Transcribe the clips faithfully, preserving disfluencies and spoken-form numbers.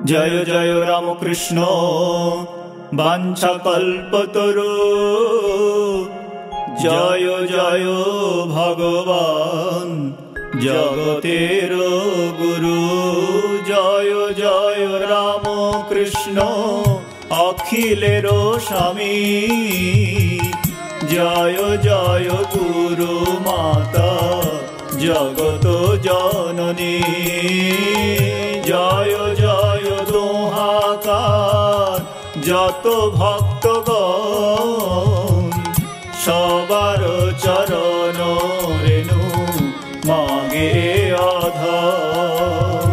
जय जय रामकृष्ण वाञ्छाकल्पतरु जय जय भगवान जगतेर गुरु जय जय रामकृष्ण अखिलेर स्वामी जय जय गुरु माता जगत जननी जय जय दोहाकार जत भक्तगण सबार चरण रेणु मागे आधार।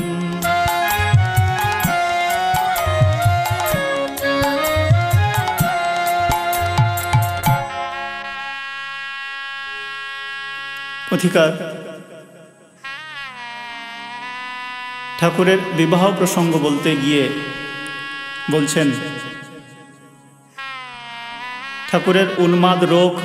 अधिकार ठाकुरेर विवाह प्रसंग बोलते गिये बोलছেন ठाकुरेर उन्माद रोग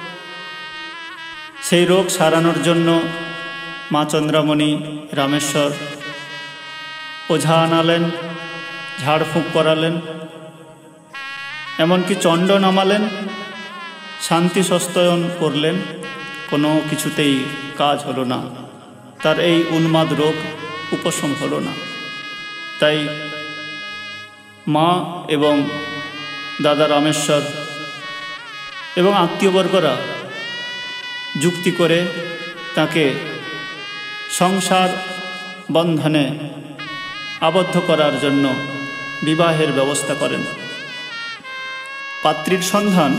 সেই रोग सारानोर जन्य मा चंद्रामणि रामेश्वर ओझा आनालेन झाड़फूँक करालेन एमनकि चंड नामालेन शांति सस्तयन करलेन कोनो किछुतेई काज हलो ना तार एई उन्माद रोग उपशम हलो ना। ताई मा एवं दादा रामेश्वर एवं आत्मीयबर्गरा जुक्ति करे ताके संसार बंधने आबद्ध करार जन्य विवाहेर व्यवस्था करें। पात्रीर सन्धान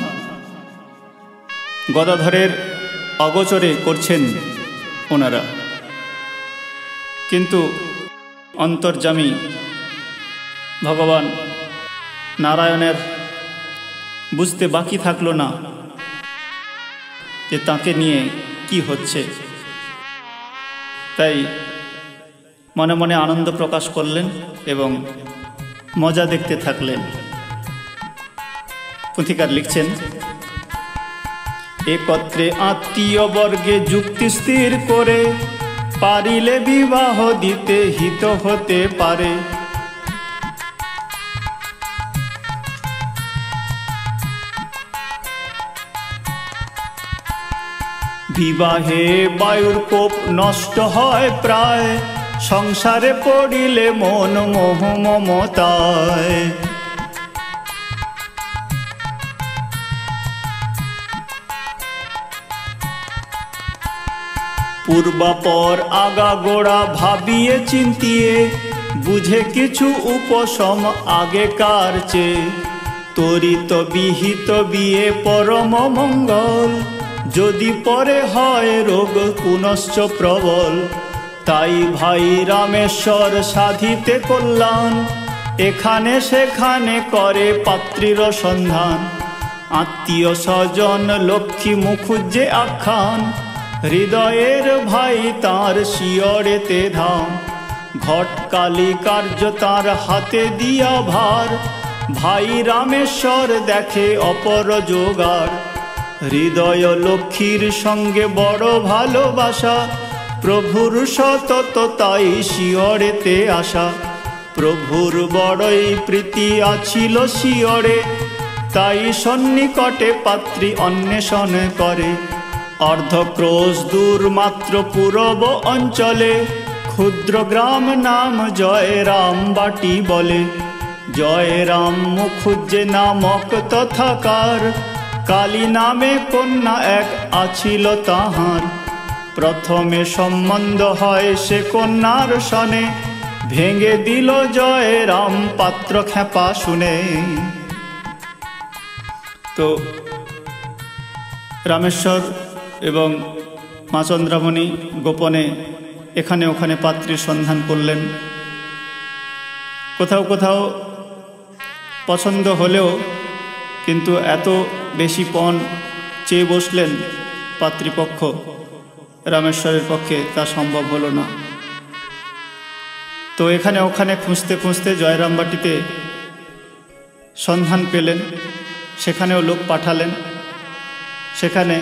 गदाधरेर अगोचरे करছেন ओनारा, किन्तु अंतर्जामी भगवान नारायणेर बुझते बाकी थाकलो ना जे ताके निये कि होच्छे। ताई मने मने आनंद प्रकाश करलेन एवं मजा देखते थाकलेन। पुथिकार लिखছেন एकत्रे आत्मीय वर्गे जुक्ति स्थिर करे पारिले विवाह दीते हित होते पारे। विवाहे वायुर कोप नष्ट हय प्राय संसारे पड़िले मन मोह ममताय। पूर्वापर आगा गोड़ा भाबिए चिंतिए बुझे किछु उपशम आगे कार चे त्वरित विहित बिये परम मंगल यदि परे हय रोग पुनश्च प्रबल। ताई भाई रामेश्वर साधिते कल्याण एखाने सेखाने करे पात्रीर सन्धान। आत्मीय स्वजन लक्ष्मी मुखुज्जे आख्यान हृदयेर भाई तार शियरेते धाम। घटकाली कार्य तार हाथे दिया भार भाई रामेश्वर देखे अपर जोगार। हृदय लक्ष्मीर संगे बड़ भालोबासा प्रभुर सतत ताई शियरेते आशा। प्रभुर बड़ई प्रीति आछिल शियरे ताई सन्निकटे पात्री अन्वेषण करे। अर्धक्रोश दूर मात्र पूरब अंचले क्षुद्र ग्राम नाम जयराम बाटी बोले। जयराम मुखुज्जे नामक तथाकार काली नामे कन्या एक आछिल ताहार। प्रथमे सम्बन्ध हय से कन्यार सने भेंगे दिल जयराम पात्र खेपा शुने। तो रामेश्वर एवं मा चंद्रामणि गोपने एखाने ओखाने पात्रीर सन्धान करलेन। कोथाओ कोथाओ पसंद हलेও किन्तु एत बेशी पण चेये बसलेन पात्रीपक्ष रामेश्वरेर पक्षे ता सम्भव हलो ना। तो एखाने ओखाने खुঁজতে खुঁজতে जयरामबाटीते सन्धान पेलेन, सेखानेও लोक पाठालेन। सेखाने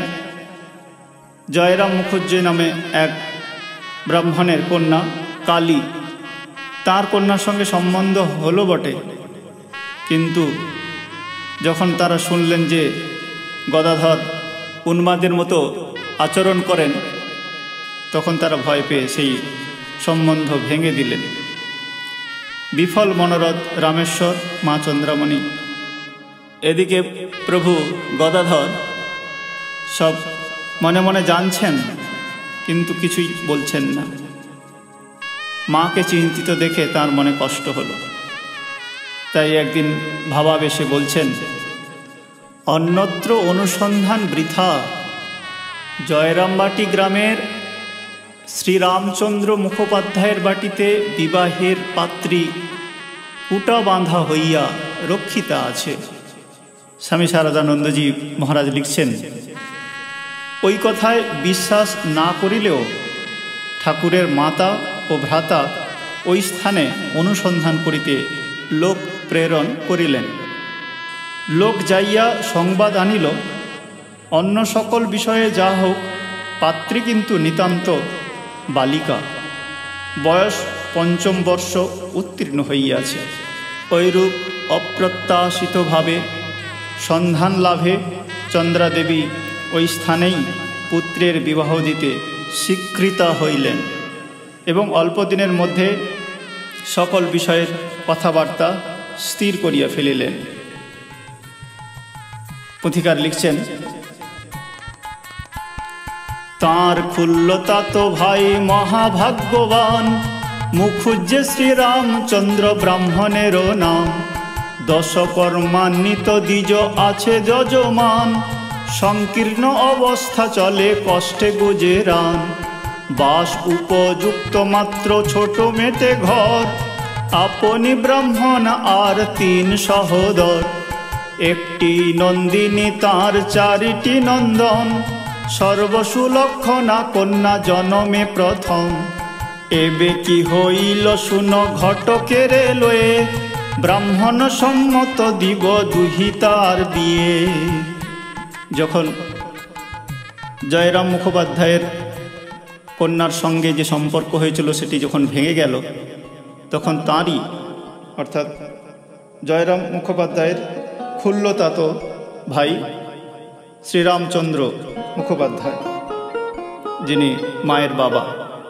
जयराम मुखुज्जे नामे एक ब्राह्मणेर कन्या काली তার কন্যার সঙ্গে সম্বন্ধ হলো বটে, কিন্তু যখন তারা শুনলেন যে গদাধর উন্মাদের মতো আচরণ করেন, তখন তারা ভয় পেয়ে সেই সম্বন্ধ ভেঙে দিলেন। বিফল মনোরথ রামেশ্বর মা চন্দ্রামণি। এদিকে প্রভু গদাধর সব মনে মনে জানছেন, কিন্তু কিছুই বলছেন না। মাকে চিন্তিত দেখে তার মনে কষ্ট হলো। তাই একদিন ভাবাবেশে বলছেন, অন্যত্র অনুসন্ধান বৃথা, জয়রামবাটি গ্রামের শ্রীরামচন্দ্র মুখোপাধ্যায়ের বাটিতে বিবাহের পাত্রী উটা বাঁধা হইয়া রক্ষিতা আছে। স্বামী শারদানন্দজি মহারাজ লিখছেন, ওই কথায় বিশ্বাস না করিলেও ঠাকুরের মাতা ও ভ্রাতা ওই স্থানে অনুসন্ধান করিতে লোক প্রেরণ করিলেন। লোক যাইয়া সংবাদ আনিল, অন্য সকল বিষয়ে যা হোক, পাত্রী কিন্তু নিতান্ত বালিকা, বয়স পঞ্চম বর্ষ উত্তীর্ণ হইয়াছে। ঐরূপ অপ্রত্যাশিতভাবে সন্ধান লাভে চন্দ্রাদেবী ওই স্থানেই পুত্রের বিবাহ দিতে স্বীকৃতা হইলেন এবং অল্প দিনের মধ্যে সকল বিষয়ের কথাবার্তা স্থির করিয়া ফেলিলেন। পুথিকার লিখছেন, তাঁর খুল্লতা তো ভাই মহাভাগ্যবান, মুখুজ্জে শ্রীরামচন্দ্র ব্রাহ্মণেরও নাম, দশকর্মান্বিত দ্বিজ আছে যজমান, সংকীর্ণ অবস্থা চলে কষ্টে গুজেরান, বাস উপযুক্ত মাত্র ছোট মেটে ঘর, আপনি ব্রাহ্মণ আর তিন সহোদর, একটি নন্দিনী তার চারিটি নন্দন, সর্বসুলক্ষণা কন্যা জনমে প্রথম, এবে কি হইল শুন ঘটকের লয়ে, ব্রাহ্মণ সম্মত দিব দুহিতার বিয়ে। যখন জয়রাম মুখোপাধ্যায়ের কন্যার সঙ্গে যে সম্পর্ক হয়েছিল সেটি যখন ভেঙে গেল, তখন তাঁরই অর্থাৎ জয়রাম মুখোপাধ্যায়ের খুল্লতাত ভাই শ্রীরামচন্দ্র মুখোপাধ্যায়, যিনি মায়ের বাবা,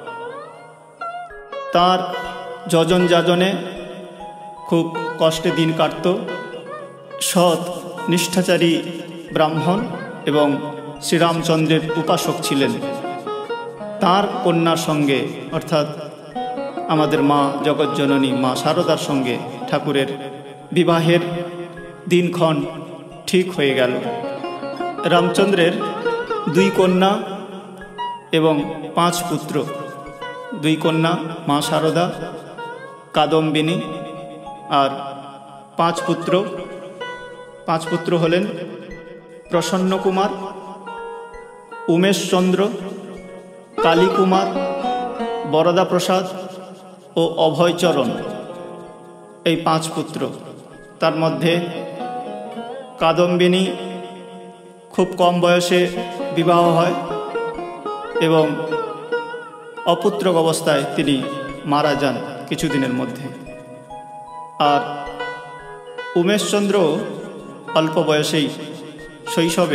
তার যজন যাজনে খুব কষ্টে দিন কাটত। সৎ নিষ্ঠাচারী ব্রাহ্মণ এবং শ্রীরামচন্দ্রের উপাসক ছিলেন। তার কন্যার সঙ্গে অর্থাৎ আমাদের মা জগজ্জননী মা শারদার সঙ্গে ঠাকুরের বিবাহের দিনক্ষণ ঠিক হয়ে গেল। রামচন্দ্রের দুই কন্যা এবং পাঁচ পুত্র, দুই কন্যা মা শারদা, কাদম্বিনী, আর পাঁচ পুত্র। পাঁচ পুত্র হলেন প্রসন্ন কুমার, উমেশচন্দ্র, কালীকুমার, বরদা প্রসাদ ও অভয়চরণ। এই পাঁচ পুত্র। তার মধ্যে কাদম্বিনী খুব কম বয়সে বিবাহ হয় এবং অপুত্রক অবস্থায় তিনি মারা যান কিছুদিনের মধ্যে। আর উমেশচন্দ্র অল্প বয়সেই শৈশবে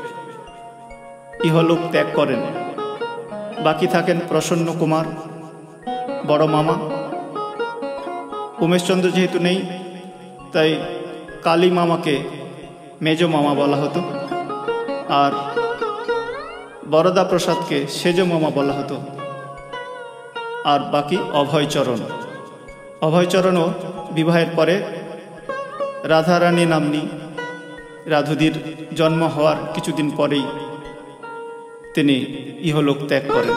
ইহলোক ত্যাগ করেন। বাকি থাকেন প্রসন্ন কুমার, বড় মামা। উমেশচন্দ্র যেহেতু নেই, তাই কালী মামাকে মেজ মামা বলা হতো, আর বরদা প্রসাদকে সেজ মামা বলা হতো। আর বাকি অভয়চরণ। অভয়চরণও বিবাহের পরে রাধারানী নাম্নী রাধুদির জন্ম হওয়ার কিছুদিন পরেই তিনি ইহলোক ত্যাগ করেন।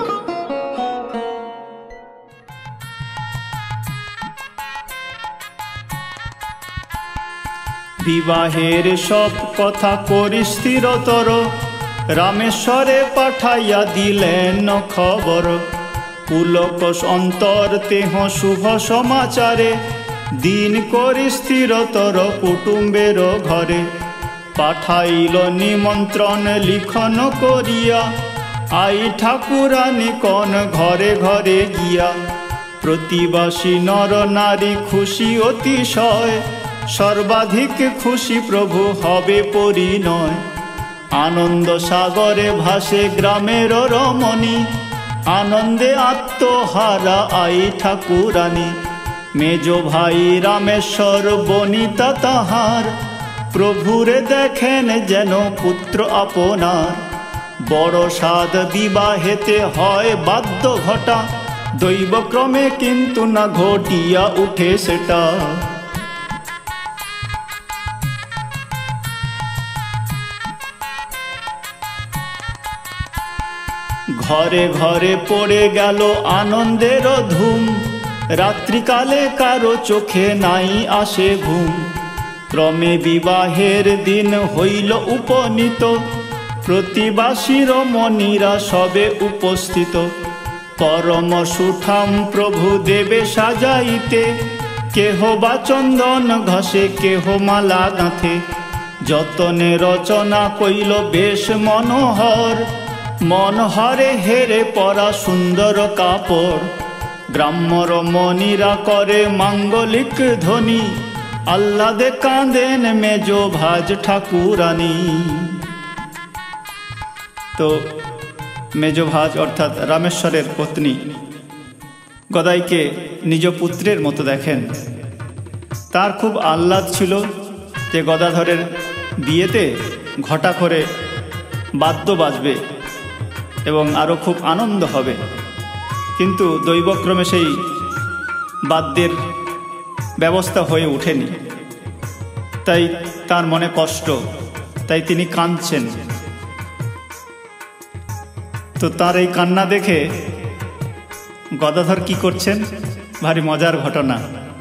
বিবাহের সব কথা করি স্থিরতর, রামেশ্বরে পাঠাইয়া দিলেন খবর, পুলক অন্তর তেহ শুভ সমাচারে, দিন করি স্থিরতর কুটুম্বের ঘরে, পাঠাইল নিমন্ত্রণ লিখন করিয়া, আই ঠাকুরানী কন ঘরে ঘরে গিয়া, প্রতিবাসী নর নারী খুশি অতিশয়, সর্বাধিক খুশি প্রভু হবে পরিণয়। আনন্দ সাগরে ভাসে গ্রামের রমণী, আনন্দে আত্মহারা আই ঠাকুরানী। মেজ ভাই রামেশ্বর বনিতা তাহার, প্রভুরে দেখেন যেন পুত্র আপনার। বড় সাদ বিবাহেতে হয় বাদ্য ঘটা, দৈবক্রমে কিন্তু না ঘটিয়া উঠে সেটা। ঘরে ঘরে পড়ে গেল আনন্দের ধুম, রাত্রিকালে কারো চোখে নাই আসে ঘুম। ক্রমে বিবাহের দিন হইল উপনীত, প্রতিবাসী রমণীরা সবে উপস্থিত। পরম সুঠাম প্রভু দেবে সাজাইতে, কেহ বা চন্দন ঘষে কেহ মালা গাঁথে। যতনে রচনা কইল বেশ মনোহর, মন হরে হেরে পরা সুন্দর কাপড়। গ্রাম্য রমণীরা করে মাঙ্গলিক ধ্বনি, আহ্লাদে কাঁদেন মেজ ভাজ ঠাকুরানী। তো মেজ ভাজ অর্থাৎ রামেশ্বরের পত্নী গদাইকে নিজ পুত্রের মতো দেখেন। তার খুব আহ্লাদ ছিল যে গদাধরের বিয়েতে ঘটা করে বাদ্য বাজবে এবং আরও খুব আনন্দ হবে, কিন্তু দৈবক্রমে সেই বাদ্যের ব্যবস্থা হয়ে ওঠেনি। তাই তার মনে কষ্ট, তাই তিনি কাঁদছেন। তো তার এই কান্না দেখে গদাধর কি করছেন, ভারী মজার ঘটনা।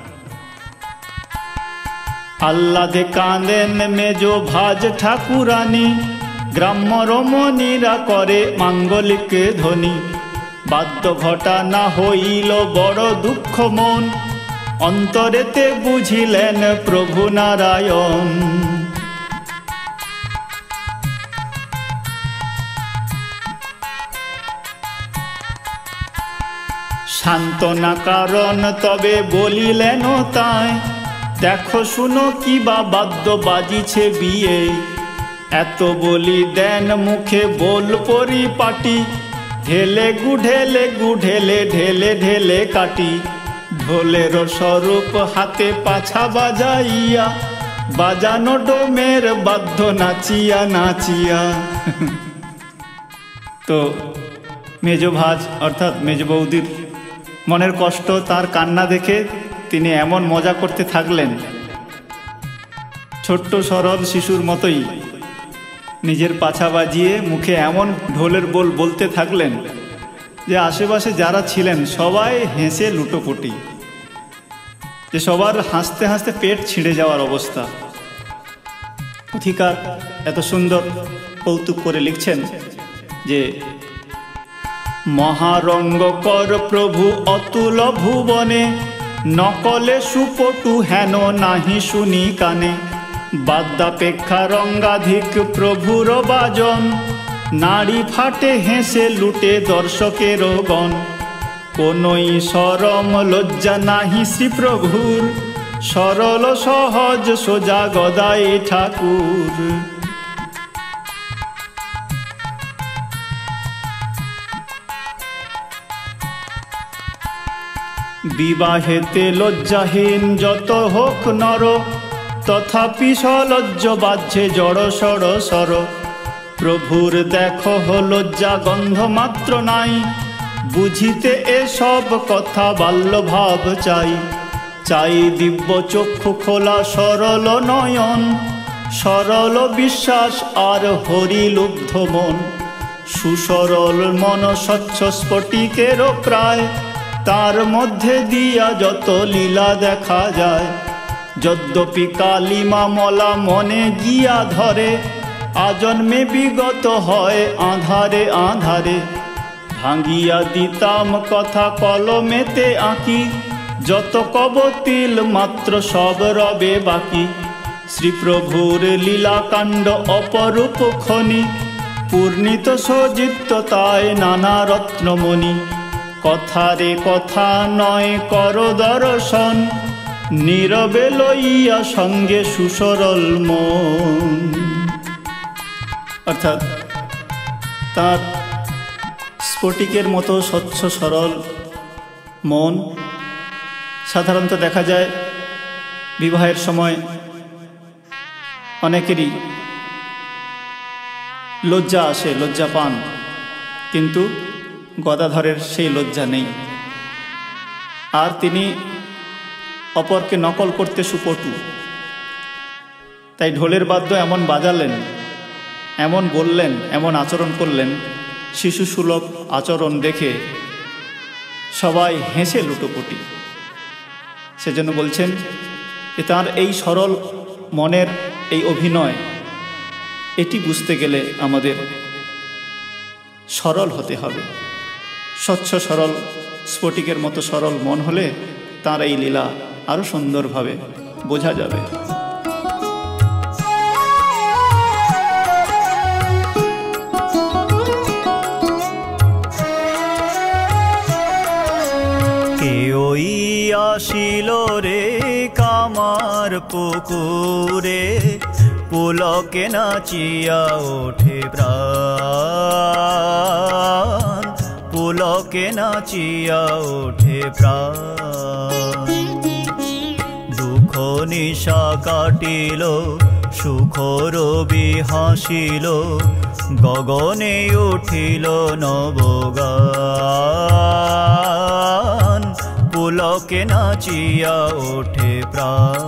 আহ্লাদে কাঁদেন মেজ ভাজ ঠাকুরানী, গ্রাম্য রমণীরা করে মাঙ্গলিক ধ্বনি। বাদ্য ঘটা না হইল বড় দুঃখ মন, অন্তরেতে বুঝিলেন প্রভু নারায়ণ। সান্ত্বনা কারণ তবে বলিলেন তাই, দেখো শুনো কি বা বাদ্য বাজিছে বিয়ে। এত বলি দেন মুখে বল পরিপাটি, ঢেলে গুঢেলে গুঢেলে ঢেলে ঢেলে কাটি। ঢোলের স্বরূপ হাতে পাছা বাজাইয়া, বাজানো ডোমের বাদ্য নাচিয়া নাচিয়া। তো মেজ ভাজ অর্থাৎ মেজ বৌদির মনের কষ্ট, তার কান্না দেখে তিনি এমন মজা করতে থাকলেন, ছোট্ট সরল শিশুর মতোই নিজের পাছা বাজিয়ে মুখে এমন ঢোলের বোল বলতে থাকলেন যে আশেপাশে যারা ছিলেন সবাই হেসে লুটোপুটি, যে সবার হাসতে হাসতে পেট ছিঁড়ে যাওয়ার অবস্থা। পুথিকার এত সুন্দর কৌতুক করে লিখছেন যে মহারঙ্গ কর প্রভু অতুল ভুবনে, নকলে সুপটু হেন নাহি শুনি কানে। বাদ্যাপেক্ষা রঙ্গাধিক প্রভুর বাজন, নারী ফাটে হেসে লুটে দর্শকের গণ। কোনই সরম লজ্জা নাহি শ্রী প্রভুর, সরল সহজ সোজা গদাই ঠাকুর। বিবাহেতে লজ্জাহীন যত হোক নর, তথাপি সলজ্জ বাজছে জড় সড় সর। প্রভুর দেখো লজ্জা গন্ধ মাত্র নাই, বুঝিতে এসব কথা বাল্য ভাব চাই। চাই দিব্য চক্ষু খোলা সরল নয়ন, সরল বিশ্বাস আর হরিলুব্ধ মন। সুসরল মন স্বচ্ছ স্ফটিকের প্রায়, তার মধ্যে দিয়া যত লীলা দেখা যায়। যদ্যপি কালিমা মলা মনে গিয়া ধরে, আজন্মে বিগত হয় আঁধারে আঁধারে। ভাঙ্গিয়া দিতাম কথা কলমেতে আঁকি, যত কবতিল মাত্র সব রবে বাকি। শ্রীপ্রভুর লীলাকাণ্ড অপরূপ খনি, পূর্ণিত সজিত তাই নানা রত্নমণি। কথারে কথা নয় কর দর্শন, নীরবে লইয়া সঙ্গে সুসরল মন। অর্থাৎ তার স্ফটিকের মতো স্বচ্ছ সরল মন। সাধারণত দেখা যায় বিবাহের সময় অনেকেরই লজ্জা আসে, লজ্জা পান, কিন্তু গদাধরের সেই লজ্জা নেই। আর তিনি অপরকে নকল করতে সুপটু, তাই ঢোলের বাদ্য এমন বাজালেন, এমন বললেন, এমন আচরণ করলেন, শিশুসুলভ আচরণ দেখে সবাই হেসে লুটোপুটি। সেজন্য বলছেন যে তাঁর এই সরল মনের এই অভিনয়, এটি বুঝতে গেলে আমাদের সরল হতে হবে। স্বচ্ছ সরল স্ফটিকের মতো সরল মন হলে তাঁর এই লীলা আরও সুন্দরভাবে বোঝা যাবে। ওই আসিল রে কামার পুকুরে, পুলকে নাচিয়া ওঠে প্রাণ, পুলকে নাচিয়া ওঠে প্রাণ। দুঃখ নিশা কাটিল, সুখ রবি হাসিল, গগনে উঠিল নবগান, পুলকে নাচিয়া ওঠে প্রাণ।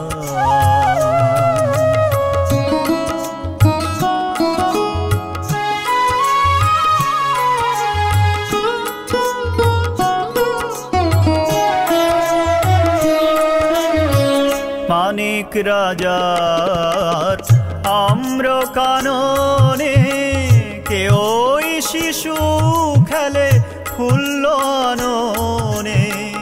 মানিক রাজার আম্র কাননে, কে ওই শিশু খেলে ফুল্ল আননে।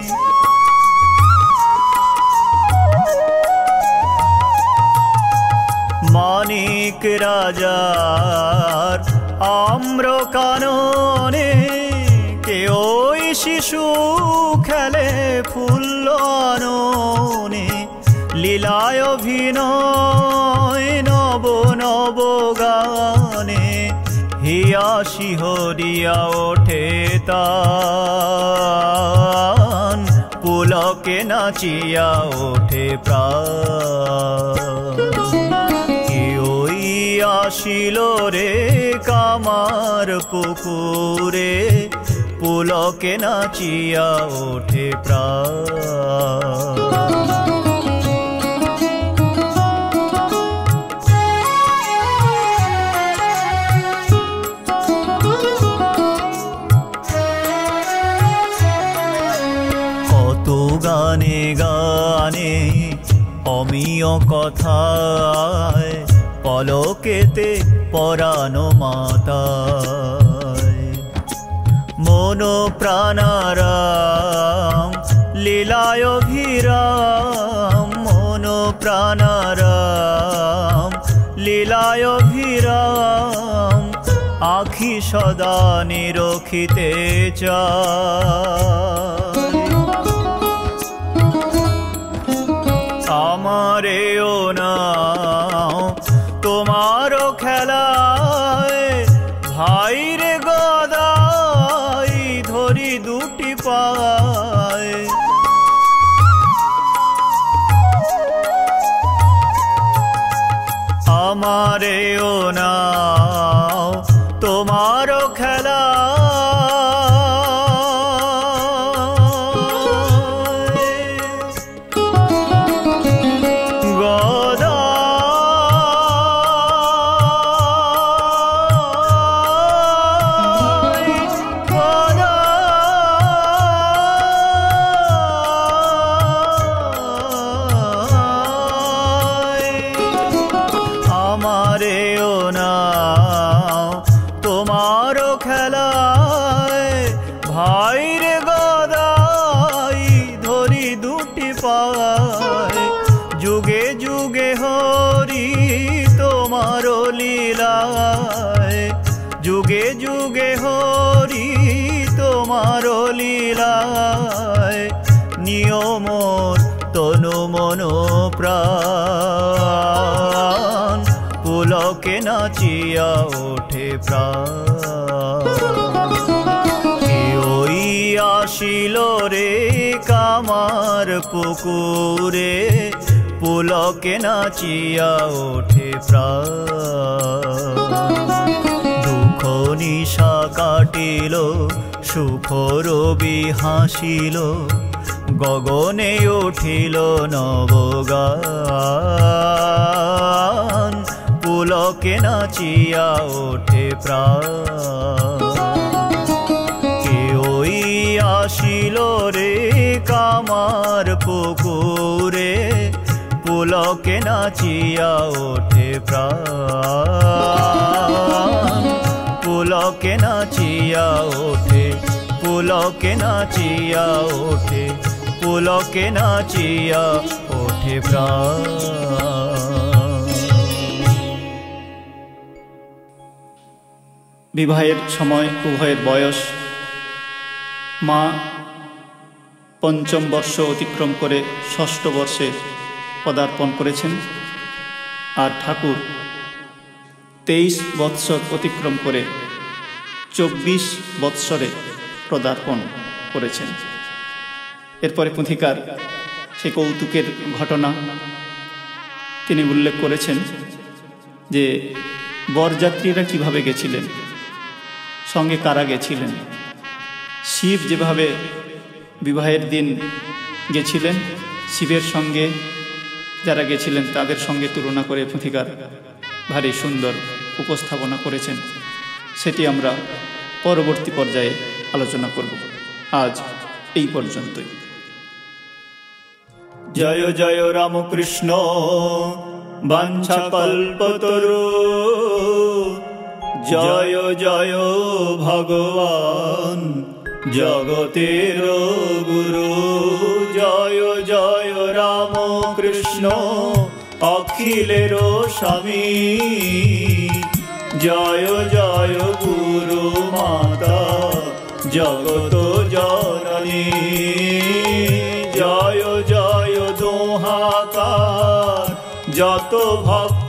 মানিক রাজার আম্র কাননে, কে ওই শিশু খেলে ফুল্ল আননে। লীলায় অভিনয় নব নব গানে, হিয়া শিহরিয়া ওঠে তান, পুলকে নাচিয়া ওঠে প্রাণ। ওই আসিল রে কামার পুকুরে, পুলকে নাচিয়া ওঠে প্রাণ। গানে গানে অমিয় কথায়, পলকেতে পরানো মাতায়। মন প্রাণারাম লীলায় অভিরাম, মন প্রাণারাম লীলায় অভিরাম। আখি সদা নিরখিতে চায়, আমারেও নাও তোমারও খেলায়। ভাইরে গদাই ধরি দুটি পায়, আমারেও নাও তোমারও খেলায়। আমারেও নাও তোমারও খেলায়। ভাইরে গদাই ধরি দুটি পায়, যুগে যুগে হরি তোমারও লীলায়। যুগে যুগে হরি তোমারও লীলায় নিয়মর তনু মন প্রাণ পুলকে নাচিয়া ওঠে প্রাণ। ওই আসিল রে কামার পুকুরে পুলকে নাচিয়া ওঠে প্রাণ। দুঃখ নিশা কাটিল সুখ রবি হাসিল গগনে উঠিল নবগান পুলকে নাচিয়া ওঠে প্রাণ। কে ওই আসিল রে কামার পুকুরে পুলকে নাচিয়া ওঠে প্রাণ। পুলকে নাচিয়া ওঠে পুলকে নাচিয়া ওঠে পুলকে নাচিয়া ওঠে প্রাণ। বিবাহের সময় উভয়ের বয়স। মা পঞ্চম বর্ষ অতিক্রম করে ষষ্ঠ বর্ষে পদার্পণ করেছেন, আর ঠাকুর তেইশ বৎসর অতিক্রম করে চব্বিশ বৎসরে পদার্পণ করেছেন। এরপরে পুঁথিকার সে কৌতুকের ঘটনা তিনি উল্লেখ করেছেন যে বরযাত্রীরা কিভাবে গেছিলেন, সঙ্গে কারা গেছিলেন। শিব যেভাবে বিবাহের দিন গেছিলেন, শিবের সঙ্গে যারা গেছিলেন তাদের সঙ্গে তুলনা করে পুঁথিকার ভারী সুন্দর উপস্থাপনা করেছেন। সেটি আমরা পরবর্তী পর্যায়ে আলোচনা করব। আজ এই পর্যন্তই। জয় জয় রামকৃষ্ণ বাঞ্ছা কল্পতরু, জয় জয় ভগবান জগতের গুরু। জয় জয় রামকৃষ্ণ অখিলের স্বামী, জয় জয় গুরু মাতা জগত জননী। জয় জয় দোহাকার যত ভক্ত